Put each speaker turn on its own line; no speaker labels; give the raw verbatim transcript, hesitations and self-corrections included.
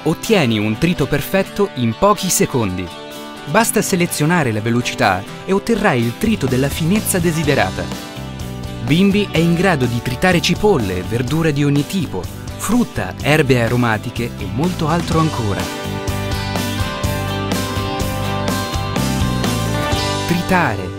Ottieni un trito perfetto in pochi secondi. Basta selezionare la velocità e otterrai il trito della finezza desiderata. Bimby è in grado di tritare cipolle, verdure di ogni tipo, frutta, erbe aromatiche e molto altro ancora. Tritare,